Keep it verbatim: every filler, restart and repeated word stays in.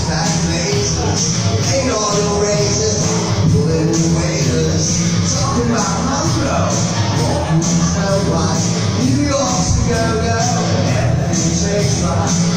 back faces, ain't all the races, pulling the waiters, talking about Monroe, walking so right, New York's a go-go, everything takes right.